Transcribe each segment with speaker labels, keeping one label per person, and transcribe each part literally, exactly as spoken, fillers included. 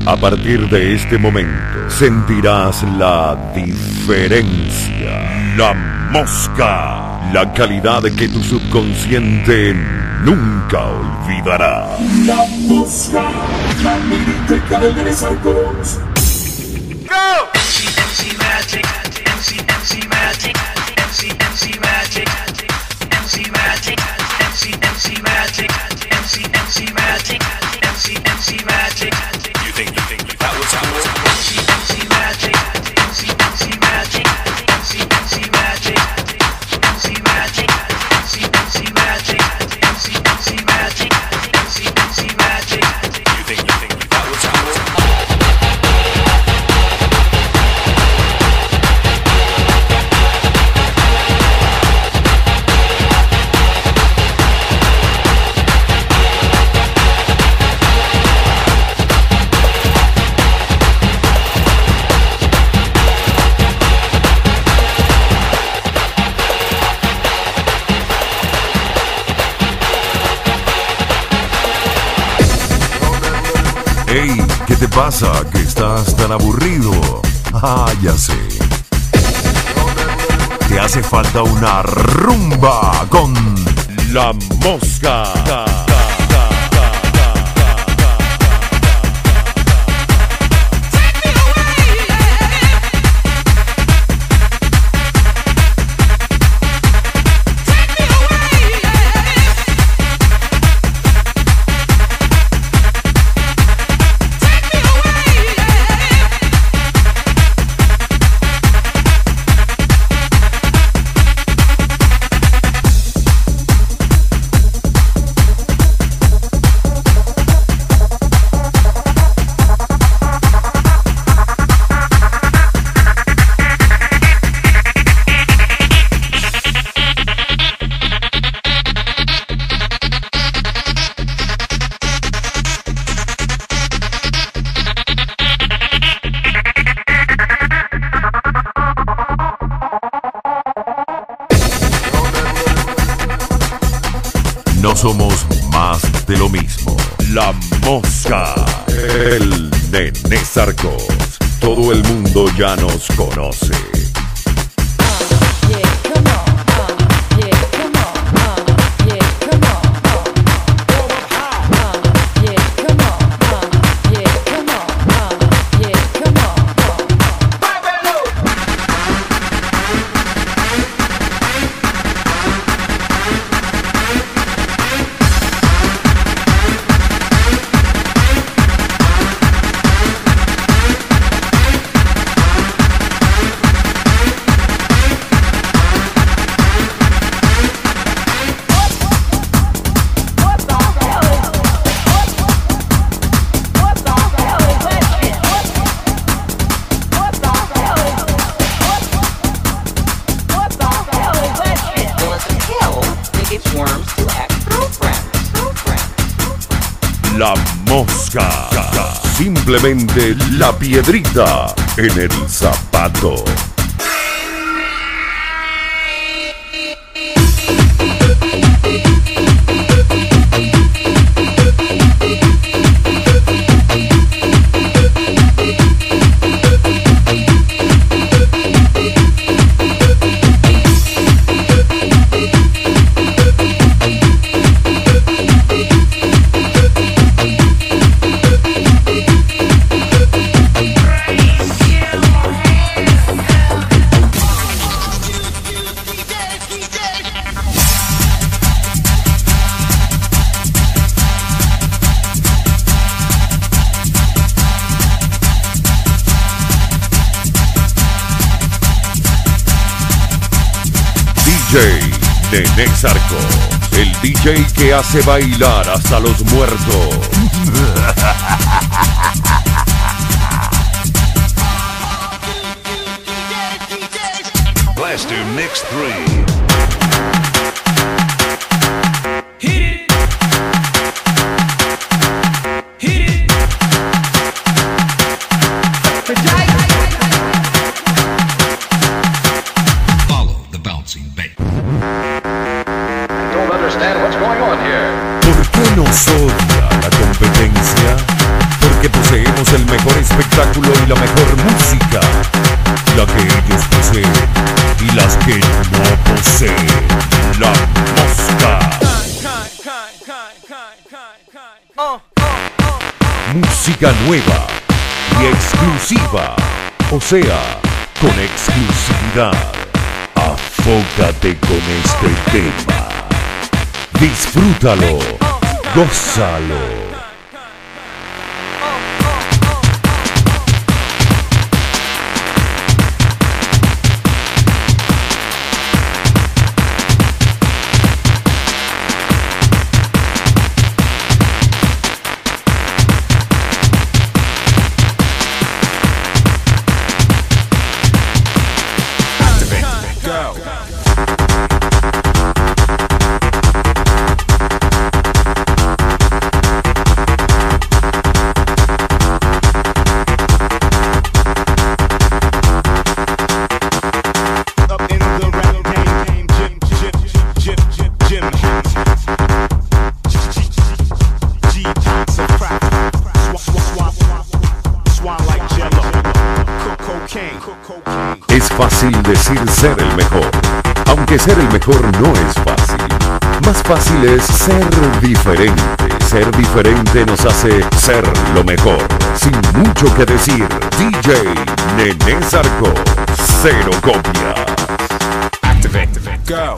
Speaker 1: A partir de este momento sentirás la diferencia. La Mosca, la calidad que tu subconsciente nunca olvidará.
Speaker 2: La Mosca, la biblioteca del Nene Sarcos.
Speaker 3: Go! M C, M C Magic, M C, M C Magic, M C, M C Magic, M C Magic, M C, M C Magic, M C, M C Magic, M C, M C Magic. You think, you think that was how it was? M C, M C Magic, M C, M C Magic, M C, M C Magic, M C Magic, M C, M C Magic, M C, M C Magic, M C, M C Magic. You think, you think that was how it was?
Speaker 1: Hey, ¿qué te pasa? ¿Que estás tan aburrido? Ah, ya sé. Te hace falta una rumba con La Mosca. No somos más de lo mismo. La Mosca, el Nene Sarcos. Todo el mundo ya nos conoce. La Mosca, simplemente la piedrita en el zapato. D J Nene Sarcos, el D J que hace bailar hasta los muertos.
Speaker 4: Blaster Mix three.
Speaker 1: ¿Por qué nos odia la competencia? Poseemos el mejor espectáculo y la mejor música, la que ellos poseen y las que no poseen. La Mosca. Música nueva y exclusiva, o sea, con exclusividad. Afócate con este tema. Disfrútalo, gózalo. Es fácil decir ser el mejor, aunque ser el mejor no es fácil. Más fácil es ser diferente. Ser diferente nos hace ser lo mejor. Sin mucho que decir, D J Nene Sarko, cero copias. Activate, go.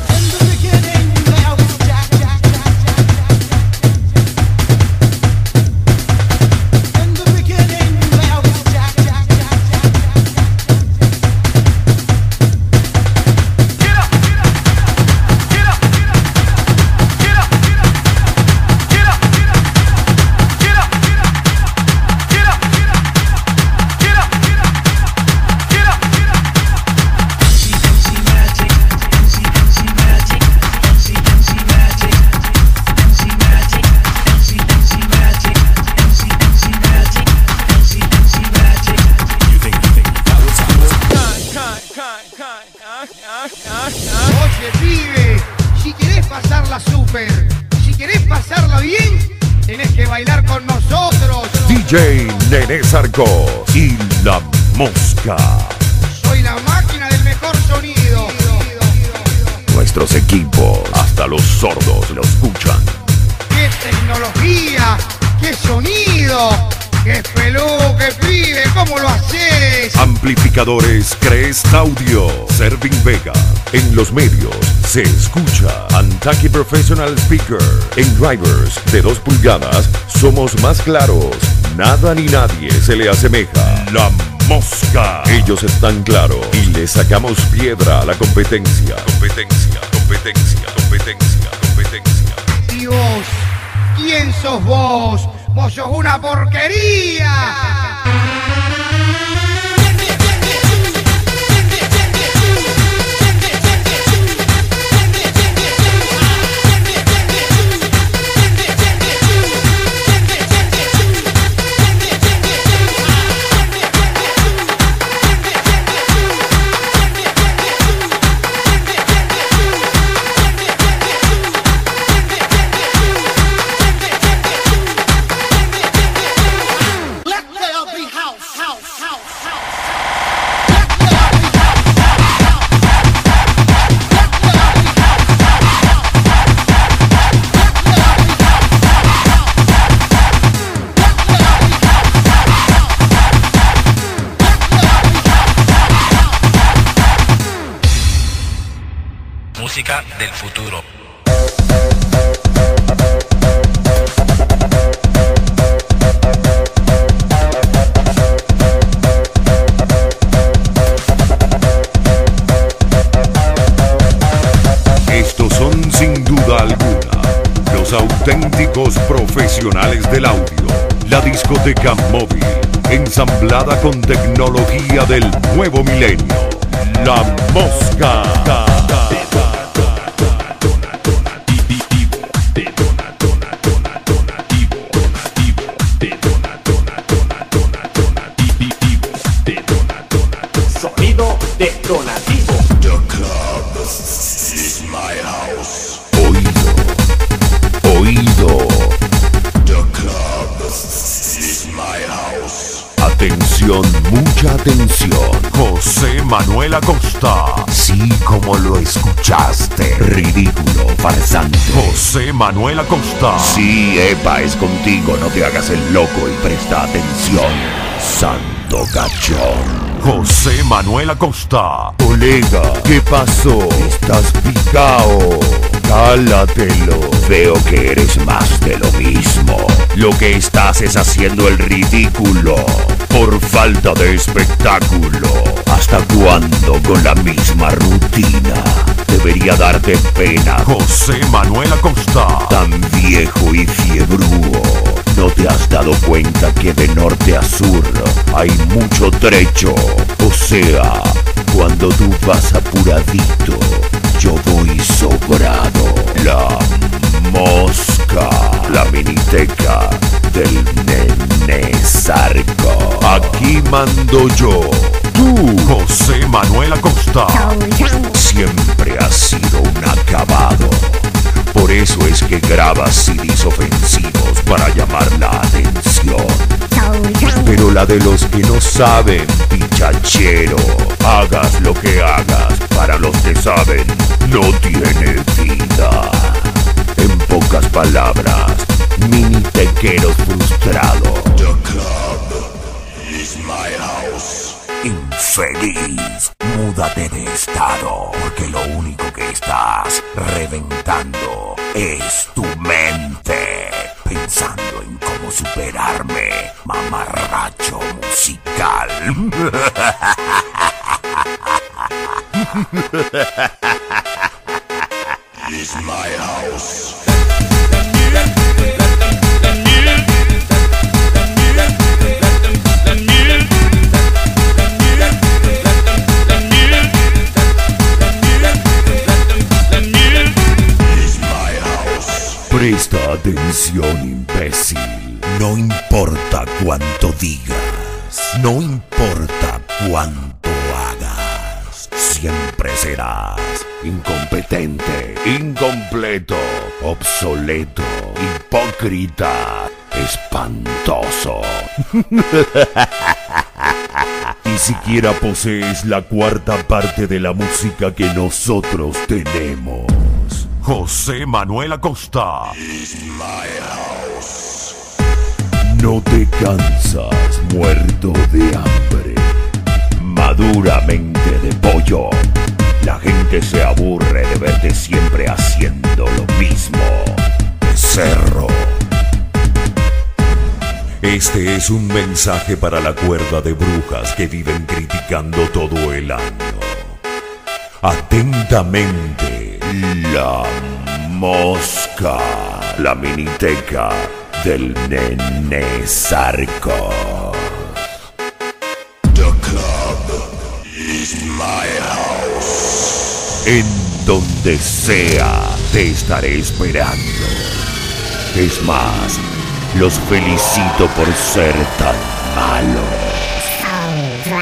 Speaker 4: Oye, pibe, si querés pasarla súper, si querés pasarla bien, tenés que bailar con nosotros.
Speaker 1: D J Nene Sarko y La Mosca.
Speaker 4: Soy la máquina del mejor sonido.
Speaker 1: Nuestros equipos, hasta los sordos lo escuchan.
Speaker 4: ¡Qué tecnología! ¡Qué sonido! ¡Qué peluque, pibe! ¿Cómo lo haces?
Speaker 1: Amplificadores Crest Audio, Serving Vega. En los medios se escucha Antaki Professional Speaker. En drivers de dos pulgadas somos más claros. Nada ni nadie se le asemeja. La Mosca. Ellos están claros y le sacamos piedra a la competencia. Competencia, competencia, competencia, competencia.
Speaker 4: ¿Y vos? ¿Quién sos vos? ¡Vos sos una porquería!
Speaker 3: Música del futuro.
Speaker 1: Estos son sin duda alguna los auténticos profesionales del audio. La discoteca móvil, ensamblada con tecnología del nuevo milenio. La Mosca.
Speaker 5: Sonido detonativo.
Speaker 2: The club is my house.
Speaker 1: Oído. Oído.
Speaker 2: The club is my
Speaker 1: Atención, mucha atención. José Manuel Acosta.
Speaker 6: Sí, como lo escuchaste. Ridículo, farsante.
Speaker 1: José Manuel Acosta.
Speaker 6: Sí, epa, es contigo. No te hagas el loco y presta atención. Santo cachón.
Speaker 1: José Manuel Acosta.
Speaker 6: Colega, ¿qué pasó? Estás picao. Cálatelo. Veo que eres más de lo mismo. Lo que estás es haciendo el ridículo. Por falta de espectáculo. ¿Hasta cuándo con la misma rutina? Debería darte pena.
Speaker 1: José Manuel Acosta.
Speaker 6: Tan viejo y fiebrúo. ¿No te has dado cuenta que de norte a sur hay mucho trecho? O sea, cuando tú vas apuradito, yo voy sobrado. La mosca, la miniteca del nene Zarco. Aquí mando yo. Tú,
Speaker 1: José Manuel Acosta.
Speaker 6: Siempre has sido un acabado. Por eso es que grabas C Ds ofensivos para llamar la atención. Pero la de los que no saben, pichachero, hagas lo que hagas, para los que saben, no tiene vida. En pocas palabras, mini tequeros frustrado. The club is my house. Infeliz, múdate de estado, porque lo único que estás reventando es tu mente, pensando en cómo superarme, mamarracho musical. It's my house. Presta atención, imbécil. No importa cuánto digas, no importa cuánto hagas, siempre serás incompetente, incompleto, obsoleto, hipócrita, espantoso. Ni siquiera posees la cuarta parte de la música que nosotros tenemos.
Speaker 1: José Manuel Acosta.
Speaker 6: No te cansas, muerto de hambre. Maduramente de pollo. La gente se aburre de verte siempre haciendo lo mismo. Becerro.
Speaker 1: Este es un mensaje para la cuerda de brujas que viven criticando todo el año. Atentamente.
Speaker 6: La mosca, la miniteca del nene Zarco. The club is my house. En donde sea te estaré esperando. Es más, los felicito por ser tan malos.